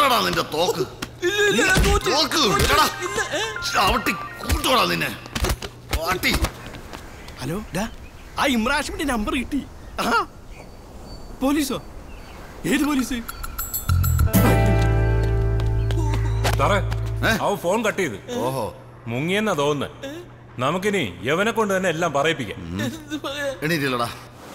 എവിടാ നിന്റെ തോക്ക്? ഹലോ, ആ ഇമ്രാഷിന്റെ നമ്പർ കിട്ടി. പോലീസോ? ഏത് പോലീസ്? സാറേ, അവ ഫോൺ കട്ട് ചെയ്ത്. ഓഹോ, മുങ്ങിയെന്നാ തോന്നുന്നത്. നമുക്കിനി യവനെ കൊണ്ട് തന്നെ എല്ലാം പറയിപ്പിക്കാം. എണീറ്റില്ലടാ.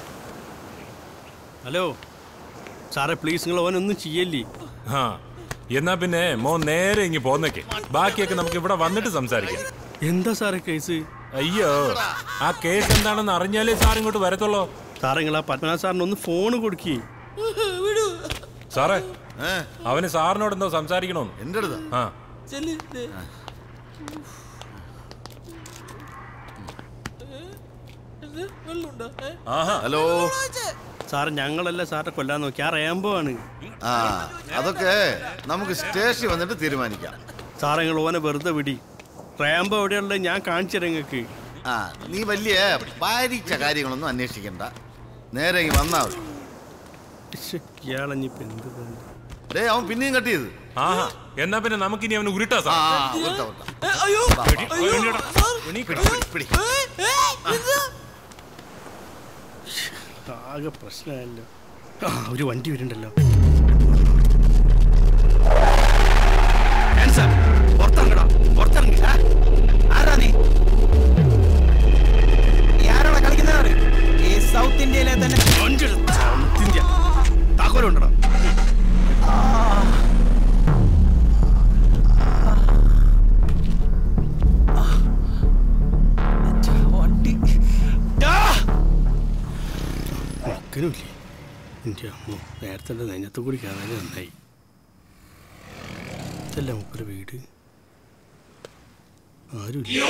ഹലോ സാറേ, പ്ലീസ് നിങ്ങൾ ഓനൊന്നും ചെയ്യല്ലേ. ആ, എന്നാ പിന്നെ മോൻ നേരെ ഇങ്ങി പോന്നേക്ക്. ബാക്കിയൊക്കെ നമുക്ക് ഇവിടെ വന്നിട്ട് സംസാരിക്കാം. എന്താ സാറേ കേസ്? അയ്യോ, ആ കേസ് എന്താണെന്ന് അറിഞ്ഞാലേ സാർ ഇങ്ങോട്ട് വരത്തുള്ളൂ. സാറേ, നിങ്ങൾ ആ പത്മനാഭ സാറിന് ഒന്ന് ഫോൺ കൊടുക്കി. സാറേ, അവന് സാറിനോട് എന്തോ സംസാരിക്കണോന്ന്. എന്റെ അടുത്ത്? ആ. ഹലോ സാറ്, ഞങ്ങളല്ല സാറിനെ കൊല്ലാൻ നോക്കി. ആ റേംബോ ആണ്. ആ, അതൊക്കെ നമുക്ക് സ്റ്റേഷനിൽ വന്നിട്ട് തീരുമാനിക്കാം. സാറേ, നിങ്ങൾ ഓനെ വെറുതെ വിടി. റേംബോ എവിടെയുള്ളത് ഞാൻ കാണിച്ചു നിങ്ങൾക്ക്. ആ, നീ വലിയ ഭാരിച്ച കാര്യങ്ങളൊന്നും അന്വേഷിക്കണ്ട, നേരെ വന്നാ മതി. ഇയാളഞ്ഞിപ്പോ എന്ത്? അവൻ പിന്നെയും കട്ട് ചെയ്ത്. ആഹാ, എന്നാ പിന്നെ നമുക്കിനി അവന് ഉരുട്ടാ. ആകെ പ്രശ്നമല്ലോ. ഒരു വണ്ടി വരുന്നുണ്ടല്ലോ. സൗത്ത് ഇന്ത്യയിലെ തന്നെ താക്കോലുണ്ടോ? മക്കനുമില്ലേ എൻ്റെ അമ്മ? നേരത്തെ നെഞ്ഞത്ത് കൂടി കാണാൻ നന്നായി. ഇതല്ല മുപ്പര വീട്. ആരുമില്ല.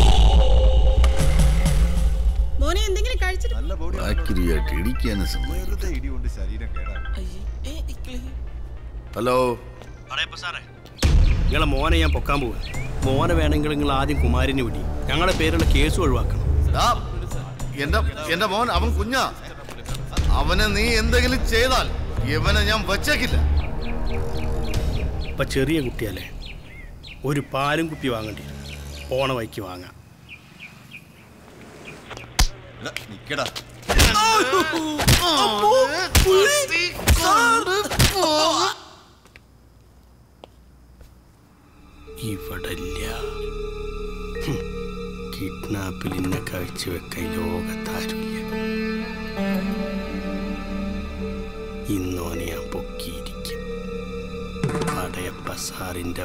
ഹലോ നിങ്ങളെ മോനെ ഞാൻ പൊക്കാൻ പോവാ. മോനെ വേണമെങ്കിൽ നിങ്ങൾ ആദ്യം കുമാരിനെ വിടി. ഞങ്ങളുടെ പേരുള്ള കേസ് ഒഴിവാക്കണം. എന്റെ മോൻ അവൻ കുഞ്ഞാ. അവനെ നീ എന്തെങ്കിലും ചെയ്താൽ ഇവനെ ഞാൻ വച്ചേക്കില്ല. ഇപ്പൊ ചെറിയ കുട്ടിയല്ലേ, ഒരു പാലും കുപ്പി വാങ്ങേണ്ടി വരും. ഓണ വൈക്ക് വാങ്ങാം. ഇവിടല്ല. കിഡ്നാപ്പിൽ ഇന്നെ കാഴ്ചവെക്കാൻ ലോകത്താരുമില്ല. ഇന്നോനെ ഞാൻ പൊക്കിയിരിക്കും. പടയപ്പ സാറിന്റെ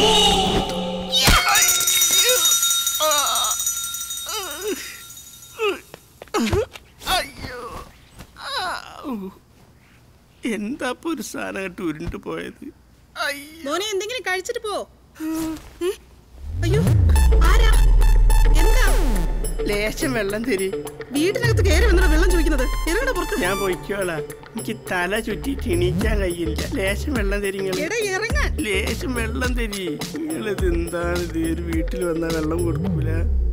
എന്താ ഒരു സാധനം കേട്ട് ഉരുണ്ടു പോയത്? എന്തെങ്കിലും കഴിച്ചിട്ട് പോ. അയ്യോ, ആരാ? എന്താ? ലേശം വെള്ളം തരി. വീട്ടിനകത്ത് കയറി വന്നിട്ട് വെള്ളം ചോദിക്കുന്നത്? ഇറങ്ങണ പുറത്ത്. ഞാൻ പോയിക്കോളാം. എനിക്ക് തല ചുറ്റിട്ട് എണീക്കാൻ കഴിയില്ല. ലേശം വെള്ളം തരി. ഇറങ്ങാൻ ലേശം വെള്ളം തരി. നിങ്ങളിത് എന്താണ്? ഇത് ഒരു വീട്ടിൽ വന്നാൽ വെള്ളം കൊടുക്കൂല.